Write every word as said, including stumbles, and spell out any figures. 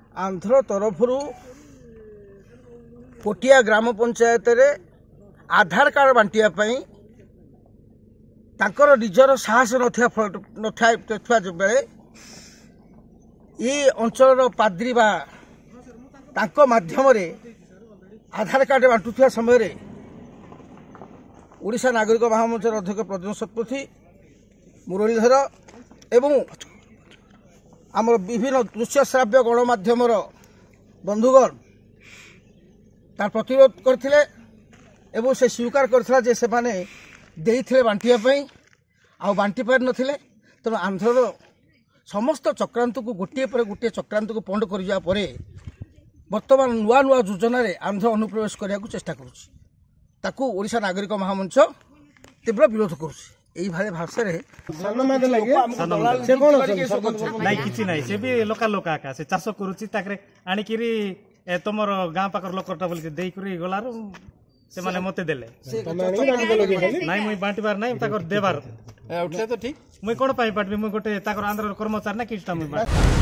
आंध्र तरफ पोटिया ग्राम पंचायत रे आधार कार्ड बांटिया तांकर निजर साहस नथा बेले ये अंचल पाद्री बा तांको माध्यम रे आधार कार्ड बांटुवा समय ओडिशा नागरिक महामंचर अध्यक्ष प्रद्युम्न शतपथी मुरलीधर एवं आमर विभिन्न दृश्य श्राव्य गणमाध्यम बंधुगण तार प्रतिरोध करथिले एवं से स्वीकार करथिला जे से माने देइथिले बांटिया पई आ बांटी पार नथिले तेणु आंध्रर समस्त चक्रांत को गोटे पर गोटे चक्रांत को पंड कर जा परे वर्तमान नुआ नुआ योजना रे आंध्र अनुप्रवेश करने को चेष्टा करुछि ताकू ओडिशा नागरिक महामंच तीव्र विरोध करुछि एई भाले भाषा रे सानमाद लागे से कोन नै किछि नै से भी लोकल लोक आका से चाष करुछि ताकरे आनी किरी तमर गां पाकर लोकटा बोल के देई करी गलार से माने मते देले नै मुई बांटीबार नै ताकर देबार उठले तो ठीक मुई कोन पाई पाटबी मुई गोटे ताकर आंध्र कर्मचारी ना किछटा मुई